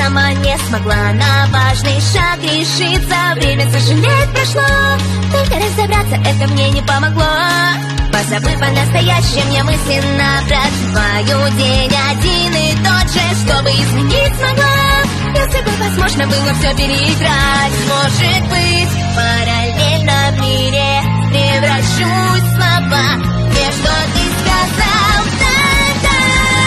сама не смогла на важный шаг решиться. Время сожалеть прошло, только разобраться это мне не помогло. Позабыв о настоящем, я мысленно проживаю день один и тот же, чтобы изменить смогла. Если бы возможно было все переиграть, может быть, в параллельном мире превращусь в слова. Где что ты сказал, да-да.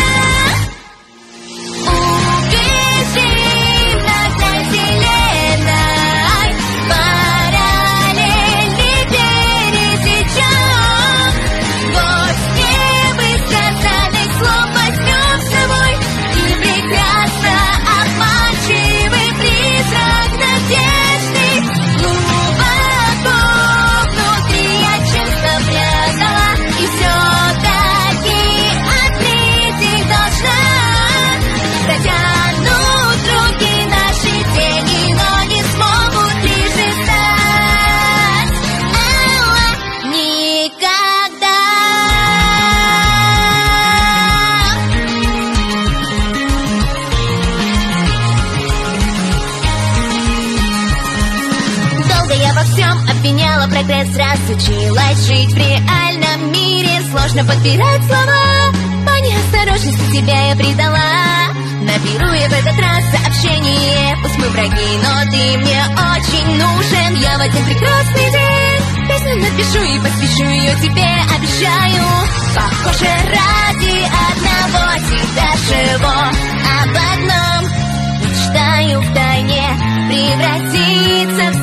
Убежим над вселенной, параллельный пересечем. Сквозь невысказанных слов возьмем с собой и прекрасно обманчивый призрак надежды. Глубоко внутри я чувство прятала и все-таки открыть их должна. Протянут руки наши тени, но не смогут ближе стать. Никогда. Долго я во всем обвиняла прогресс, разучилась жить в реальном мире. Сложно подбирать слова, по неосторожности тебя я предала. Наберу я в этот раз сообщение, пусть мы враги, но ты мне очень нужен. Я в один прекрасный день песню напишу и посвящу ее тебе, обещаю. Похоже, ради одного тебя живу, об одном мечтаю втайне превратиться в